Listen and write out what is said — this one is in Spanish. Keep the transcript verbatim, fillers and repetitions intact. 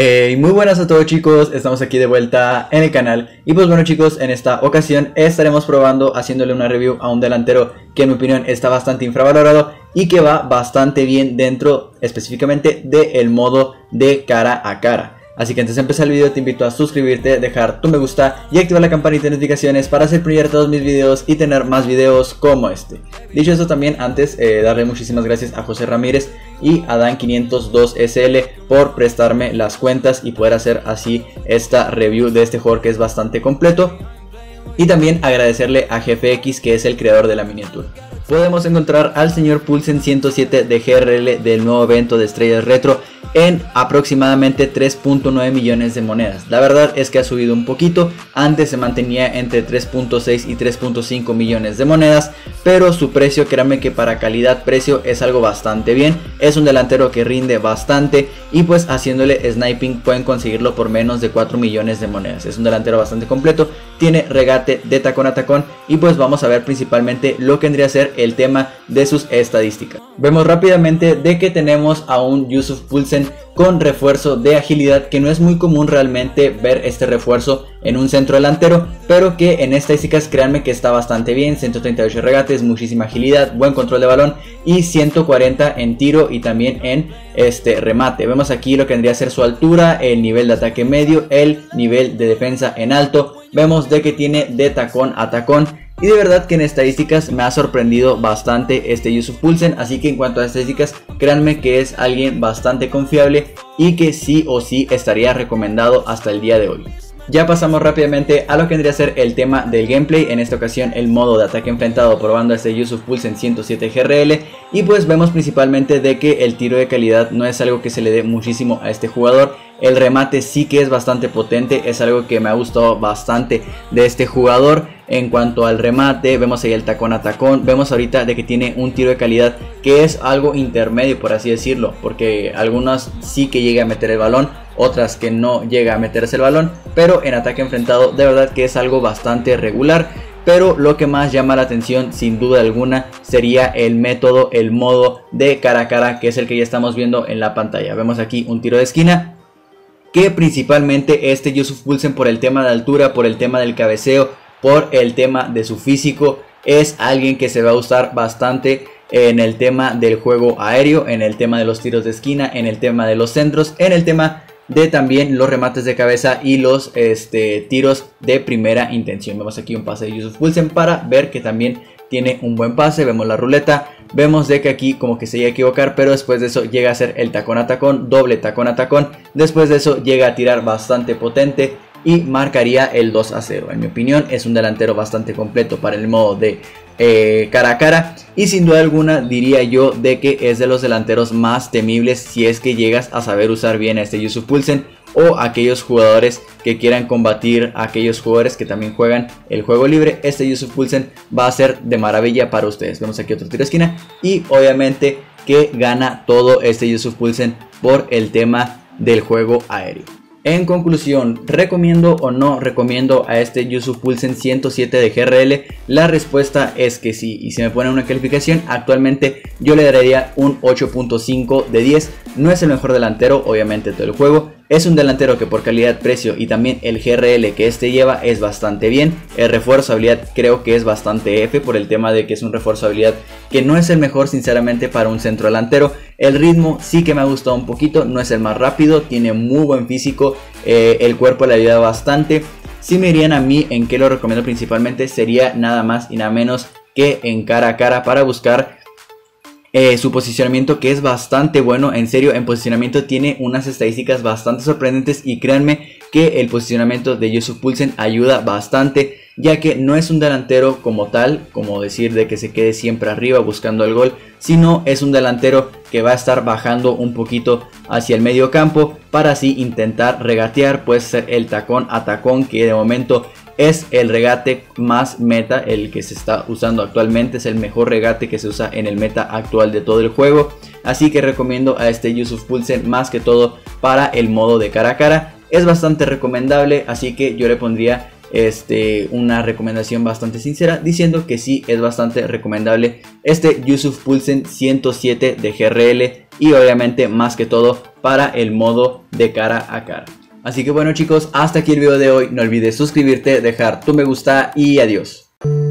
Hey, muy buenas a todos chicos, estamos aquí de vuelta en el canal. Y pues bueno chicos, en esta ocasión estaremos probando haciéndole una review a un delantero que en mi opinión está bastante infravalorado y que va bastante bien dentro específicamente del modo de cara a cara. Así que antes de empezar el video te invito a suscribirte, dejar tu me gusta y activar la campanita de notificaciones para ser primero todos mis videos y tener más videos como este. Dicho eso, también antes eh, darle muchísimas gracias a José Ramírez y a Dan quinientos dos S L por prestarme las cuentas y poder hacer así esta review de este jugador que es bastante completo. Y también agradecerle a G F X, que es el creador de la miniatura. Podemos encontrar al señor Poulsen ciento siete de G R L del nuevo evento de Estrellas Retro en aproximadamente tres punto nueve millones de monedas. La verdad es que ha subido un poquito, antes se mantenía entre tres punto seis y tres punto cinco millones de monedas, pero su precio, créanme que para calidad precio es algo bastante bien. Es un delantero que rinde bastante y pues haciéndole sniping pueden conseguirlo por menos de cuatro millones de monedas. Es un delantero bastante completo, tiene regate de tacón a tacón y pues vamos a ver principalmente lo que vendría a ser el tema de sus estadísticas. Vemos rápidamente de que tenemos a un Yusuf Poulsen con refuerzo de agilidad, que no es muy común realmente ver este refuerzo en un centro delantero, pero que en estadísticas créanme que está bastante bien. Ciento treinta y ocho regates, muchísima agilidad, buen control de balón y ciento cuarenta en tiro y también en este remate. Vemos aquí lo que vendría a ser su altura, el nivel de ataque medio, el nivel de defensa en alto. Vemos de que tiene de tacón a tacón. Y de verdad que en estadísticas me ha sorprendido bastante este Yusuf Poulsen. Así que en cuanto a estadísticas, créanme que es alguien bastante confiable y que sí o sí estaría recomendado hasta el día de hoy. Ya pasamos rápidamente a lo que vendría a ser el tema del gameplay. En esta ocasión el modo de ataque enfrentado, probando a este Yusuf Poulsen ciento siete G R L. Y pues vemos principalmente de que el tiro de calidad no es algo que se le dé muchísimo a este jugador. El remate sí que es bastante potente, es algo que me ha gustado bastante de este jugador. En cuanto al remate, vemos ahí el tacón a tacón. Vemos ahorita de que tiene un tiro de calidad que es algo intermedio, por así decirlo, porque algunas sí que llega a meter el balón, otras que no llega a meterse el balón, pero en ataque enfrentado de verdad que es algo bastante regular. Pero lo que más llama la atención sin duda alguna sería el método, el modo de cara a cara, que es el que ya estamos viendo en la pantalla. Vemos aquí un tiro de esquina, que principalmente este Yusuf Poulsen, por el tema de altura, por el tema del cabeceo, por el tema de su físico, es alguien que se va a usar bastante en el tema del juego aéreo, en el tema de los tiros de esquina, en el tema de los centros, en el tema de también los remates de cabeza y los este, tiros de primera intención. Vemos aquí un pase de Yusuf Poulsen para ver que también tiene un buen pase. Vemos la ruleta, vemos de que aquí como que se llega a equivocar, pero después de eso llega a hacer el tacón a tacón, doble tacón a tacón. Después de eso llega a tirar bastante potente y marcaría el dos a cero. En mi opinión es un delantero bastante completo para el modo de eh, cara a cara, y sin duda alguna diría yo de que es de los delanteros más temibles si es que llegas a saber usar bien a este Yusuf Poulsen, o aquellos jugadores que quieran combatir a aquellos jugadores que también juegan el juego libre. Este Yusuf Poulsen va a ser de maravilla para ustedes. Vemos aquí otro tiro de esquina y obviamente que gana todo este Yusuf Poulsen por el tema del juego aéreo. En conclusión, ¿recomiendo o no recomiendo a este Yusuf Poulsen ciento siete de G R L? La respuesta es que sí. Y si me ponen una calificación, actualmente yo le daría un ocho punto cinco de diez. No es el mejor delantero, obviamente, todo el juego. Es un delantero que por calidad, precio y también el G R L que este lleva es bastante bien. El refuerzo de habilidad creo que es bastante F, por el tema de que es un refuerzo de habilidad que no es el mejor sinceramente para un centro delantero. El ritmo sí que me ha gustado un poquito, no es el más rápido, tiene muy buen físico, eh, el cuerpo le ayuda bastante. Si me dirían a mí en qué lo recomiendo principalmente, sería nada más y nada menos que en cara a cara, para buscar Eh, su posicionamiento, que es bastante bueno. En serio, en posicionamiento tiene unas estadísticas bastante sorprendentes y créanme que el posicionamiento de Yusuf Poulsen ayuda bastante, ya que no es un delantero como tal, como decir de que se quede siempre arriba buscando el gol, sino es un delantero que va a estar bajando un poquito hacia el medio campo para así intentar regatear, puede ser el tacón a tacón, que de momento es el regate más meta, el que se está usando actualmente, es el mejor regate que se usa en el meta actual de todo el juego. Así que recomiendo a este Yusuf Poulsen más que todo para el modo de cara a cara. Es bastante recomendable, así que yo le pondría este, una recomendación bastante sincera, diciendo que sí es bastante recomendable este Yusuf Poulsen ciento siete de G R L, y obviamente más que todo para el modo de cara a cara. Así que bueno chicos, hasta aquí el video de hoy. No olvides suscribirte, dejar tu me gusta y adiós.